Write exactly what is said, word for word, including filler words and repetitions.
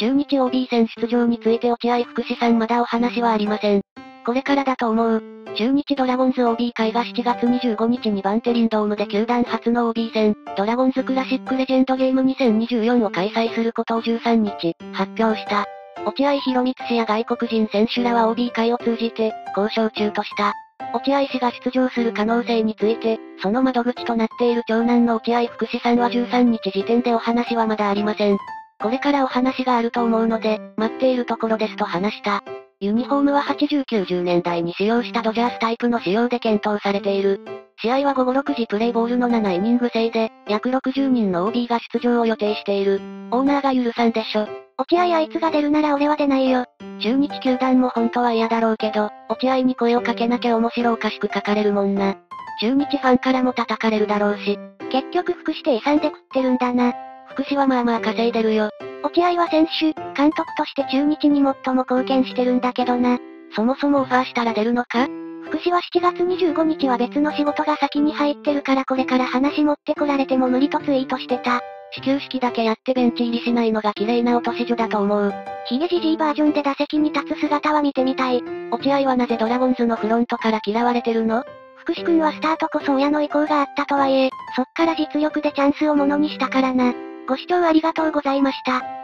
中日 オービー 戦出場について落合福士さんまだお話はありません。これからだと思う。中日ドラゴンズ オービー 会がしちがつにじゅうごにちにバンテリンドームで球団初の オービー 戦、ドラゴンズクラシックレジェンドゲームにせんにじゅうよんを開催することをじゅうさんにち、発表した。落合博満氏や外国人選手らは オービー 会を通じて、交渉中とした。落合氏が出場する可能性について、その窓口となっている長男の落合福士さんはじゅうさんにち時点でお話はまだありません。これからお話があると思うので、待っているところですと話した。ユニフォームははちじゅうきゅうじゅうねんだいに使用したドジャースタイプの仕様で検討されている。試合はごごろくじプレイボールのななイニング制で、約ろくじゅうにんの オービー が出場を予定している。オーナーが許さんでしょ。 落合あいつが出るなら俺は出ないよ。 中日球団も本当は嫌だろうけど、落合に声をかけなきゃ面白おかしく書かれるもんな。中日ファンからも叩かれるだろうし。 結局福祉で遺産で食ってるんだな。 福祉はまあまあ稼いでるよ。 落合は選手、監督として中日に最も貢献してるんだけどな。 そもそもオファーしたら出るのか？ 福祉はしちがつにじゅうごにちは別の仕事が先に入ってるからこれから話持ってこられても無理とツイートしてた。 始球式だけやってベンチ入りしないのが綺麗な落とし女だと思う。 ヒゲじじいバージョンで打席に立つ姿は見てみたい。 落合はなぜドラゴンズのフロントから嫌われてるの？ 福士くんはスタートこそ親の意向があったとはいえ、そっから実力でチャンスをものにしたからな。ご視聴ありがとうございました。